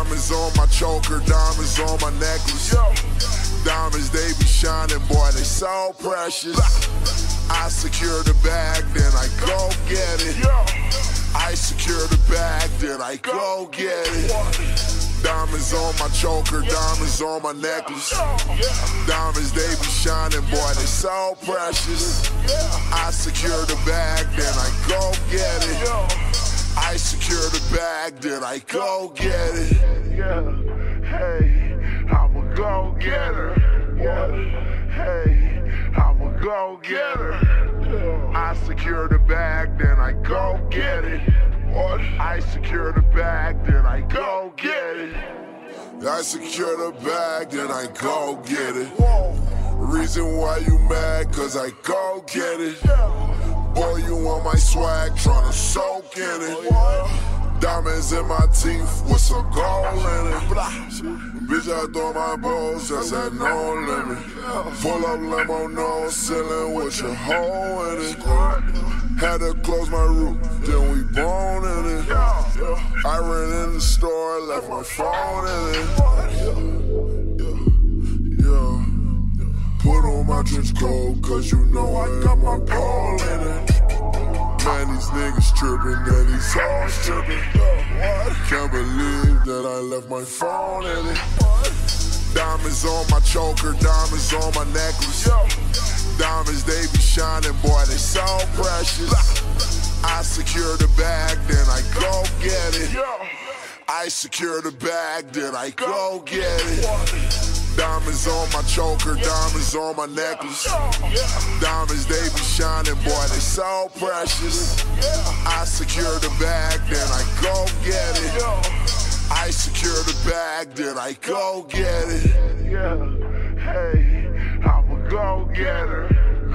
Diamonds on my choker, diamonds on my necklace. Diamonds, they be shining, boy, they so precious. I secure the bag, then I go get it. I secure the bag, then I go get it. Diamonds on my choker, diamonds on my necklace. Diamonds, they be shining, boy, they so precious. I secure the bag, then I go get it. I secure the bag, then I go get it. Hey, I'm a go-getter. Hey, I'm a go-getter. I secure the bag, then I go get it. I secure the bag, then I go get it. I secure the bag, then I go get it. Reason why you mad, cause I go get it. Boy, you want my swag, tryna soak in it. Diamonds in my teeth with some gold in it. Bitch, I throw my balls just at no limit. Pull up limo, no ceiling with your hole in it. Had to close my roof, then we bone in it. I ran in the store, left my phone in it. Put on my trench coat, cause you know I got my pole in it. Man, these niggas trippin', and these hoes trippin'. Can't believe that I left my phone in it. Diamonds on my choker, diamonds on my necklace. Diamonds, they be shining, boy, they so precious. I secure the bag, then I go get it. I secure the bag, then I go get it. Diamonds on my choker, diamonds on my necklace. Diamonds, they be shining, boy, they so precious. I secure the bag, then I go get it. I secure the bag, then I go get it. Hey, I'm a go-getter.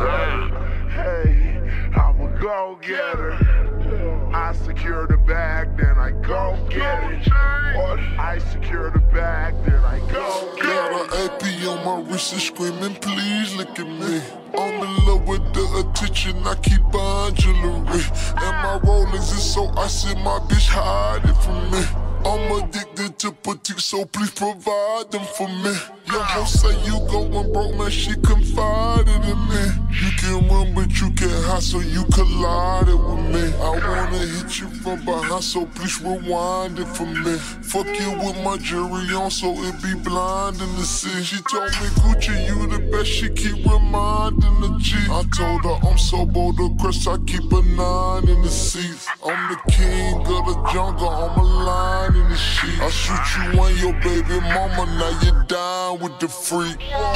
Hey, I'm a go-getter. I secure the bag, then I go get it. I secure the bag, then I go get it. Got an AP on my wrist and screaming, please look at me. I'm in love with the attention, I keep buying jewelry. And my Rolex is so icy, my bitch hide it from me. I'm addicted to petite, so please provide them for me. Your hoe say you going broke, man, she confided in me. You can run, but you can't hide, so you collided with me. I wanna hit you from behind, so please rewind it for me. Fuck you with my jewelry on, so it be blind in the sea. She told me, Gucci, you the best, she keep reminding the G. I told her I'm so bold, of course I keep a 9 in the seats. I'm the king of the jungle, I'm a lion in the sheet. I shoot you and your baby mama, now you're down with the freak.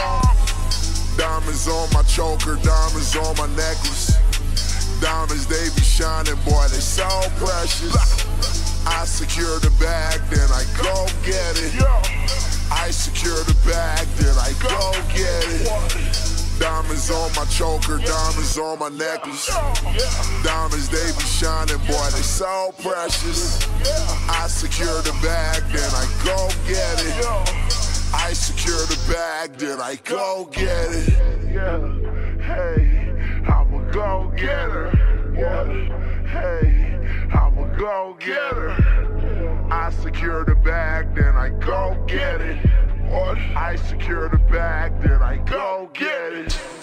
Diamonds on my choker, diamonds on my necklace. Diamonds, they be shining, boy, they so precious. I secure the bag, then I go get it. I secure the bag, then I go get it. Diamonds on my choker, diamonds on my necklace. Diamonds, they be shining, boy, they so precious. I secure the bag, then I go get it. I secure the bag, then I go get it. Hey, I'm a go-getter. Hey, I'm a go-getter. I secure the bag, then I go get it. I secure the bag, then I go get it.